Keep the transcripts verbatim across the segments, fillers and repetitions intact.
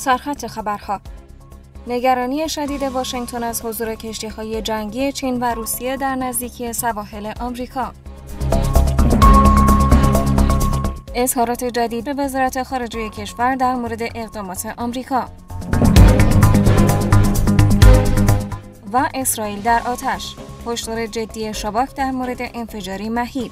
سرخط خبرها: نگرانی شدید واشنگتن از حضور کشتی‌های جنگی چین و روسیه در نزدیکی سواحل آمریکا. اظهارات جدید وزارت خارجه کشور در مورد اقدامات آمریکا. و اسرائیل در آتش، هشدار جدی شباک در مورد انفجاری مهیب.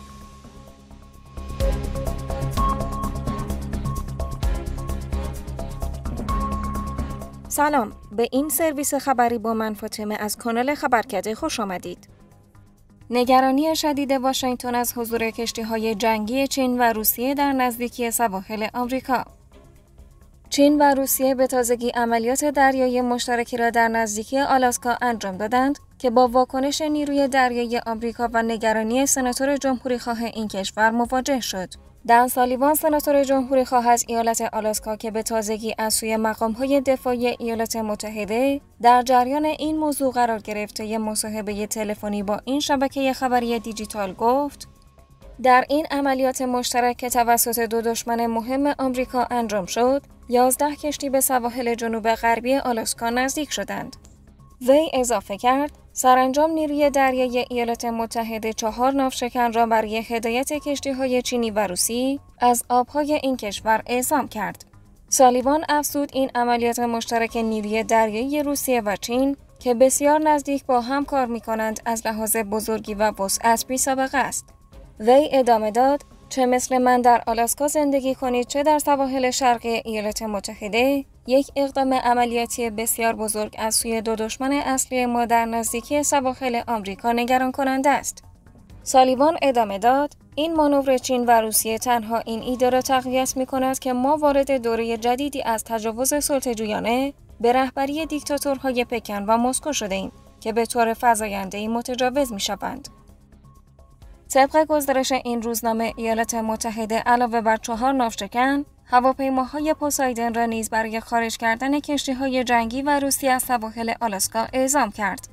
سلام، به این سرویس خبری با من فاطمه از کانال خبرکده خوش آمدید. نگرانی شدید واشنگتن از حضور کشتی‌های جنگی چین و روسیه در نزدیکی سواحل آمریکا. چین و روسیه به تازگی عملیات دریایی مشترکی را در نزدیکی آلاسکا انجام دادند که با واکنش نیروی دریایی آمریکا و نگرانی سناتور جمهوری‌خواه این کشور مواجه شد. دن سالیوان، سناتور جمهوری‌خواه از ایالت آلاسکا که به تازگی از سوی مقام‌های دفاعی ایالات متحده در جریان این موضوع قرار گرفته مصاحبه تلفنی با این شبکه خبری دیجیتال گفت: در این عملیات مشترک که توسط دو دشمن مهم آمریکا انجام شد، یازده کشتی به سواحل جنوب غربی آلاسکا نزدیک شدند. وی اضافه کرد: سرانجام نیروی دریایی ایالات متحده چهار ناوشکن را برای هدایت کشتی‌های چینی و روسی از آب‌های این کشور اعزام کرد. سالیوان افزود این عملیات مشترک نیروی دریایی روسیه و چین که بسیار نزدیک با هم کار می‌کنند از لحاظ بزرگی و وسعت بی‌سابقه است. وی ادامه داد: چه مثل من در آلاسکا زندگی کنید چه در سواحل شرقی ایالات متحده، یک اقدام عملیاتی بسیار بزرگ از سوی دو دشمن اصلی ما در نزدیکی سواحل آمریکا نگران کننده است. سالیوان ادامه داد: این مانور چین و روسیه تنها این ایده را تقویت می‌کند که ما وارد دوره جدیدی از تجاوز سلطه‌جویانه به رهبری دیکتاتورهای پکن و مسکو شده‌ایم که به طور فزاینده‌ای متجاوز می‌شوند. طبق گزارش این روزنامه، ایالات متحده علاوه بر چهار ناوشکن، هواپیماهای پوسایدن را نیز برای خارج کردن کشتی‌های جنگی و روسیه از سواحل آلاسکا اعزام کرد.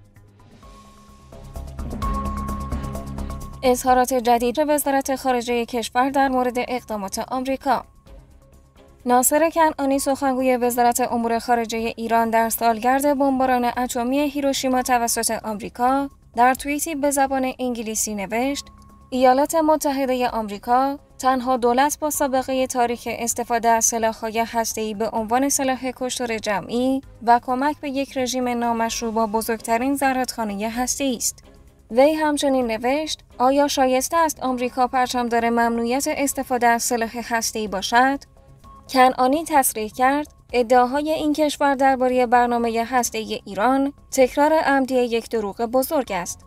اظهارات جدید وزارت خارجه کشور در مورد اقدامات آمریکا. ناصر کنعانی، سخنگوی وزارت امور خارجه ایران، در سالگرد بمباران اتمی هیروشیما توسط آمریکا در توییتی به زبان انگلیسی نوشت: ایالات متحده آمریکا تنها دولت با سابقه تاریخ استفاده از سلاح‌های هسته‌ای به عنوان سلاح کشتار جمعی و کمک به یک رژیم نامشروع با بزرگترین زرادخانه هسته‌ای است. وی همچنین نوشت: آیا شایسته است آمریکا پرچمدار ممنوعیت استفاده از سلاح هسته‌ای باشد؟ کنعانی تصریح کرد: ادعاهای این کشور درباره برنامه هسته‌ای ایران تکرار عمدی یک دروغ بزرگ است.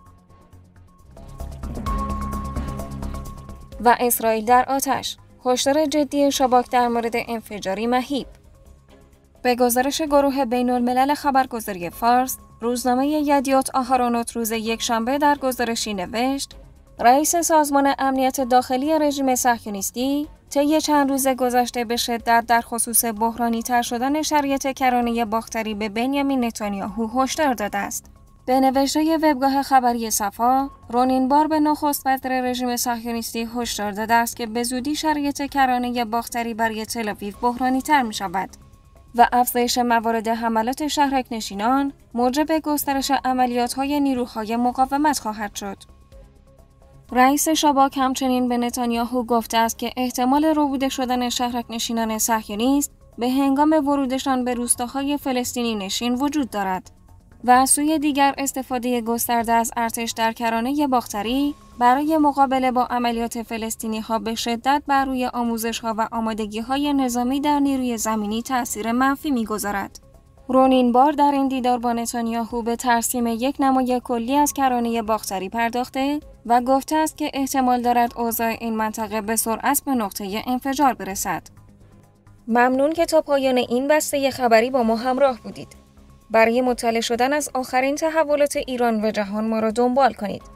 و اسرائیل در آتش، هشدار جدی شباک در مورد انفجاری مهیب. به گزارش گروه بین‌الملل خبرگزاری فارس، روزنامه یدیوت آهارونوت روز یکشنبه در گزارشی نوشت: رئیس سازمان امنیت داخلی رژیم صهیونیستی طی چند روز گذشته به شدت در خصوص بحرانی تر شدن شرایط کرانه باختری به بنیامین نتانیاهو هشدار داده است. به نوشته وبگاه خبری صفا، رونین بار به نخست وزیر رژیم صهیونیستی هشدار داده است که به زودی شرایط کرانه باختری برای تل‌آویو بحرانی تر می شود و افزایش موارد حملات شهرک نشینان موجب گسترش عملیات‌های نیروهای مقاومت خواهد شد. رئیس شباک همچنین به نتانیاهو گفته است که احتمال ربوده شدن شهرک نشینان صهیونیست به هنگام ورودشان به روستاهای فلسطینی نشین وجود دارد و از سوی دیگر استفاده گسترده از ارتش در کرانه باختری برای مقابله با عملیات فلسطینی‌ها به شدت بر روی آموزش‌ها و آمادگی‌های نظامی در نیروی زمینی تأثیر منفی می‌گذارد. رونین بار در این دیدار با نتانیاهو به ترسیم یک نمای کلی از کرانه باختری پرداخته و گفته است که احتمال دارد اوضاع این منطقه به سرعت به نقطه انفجار برسد. ممنون که تا پایان این بسته خبری با ما همراه بودید. برای مطلع شدن از آخرین تحولات ایران و جهان ما را دنبال کنید.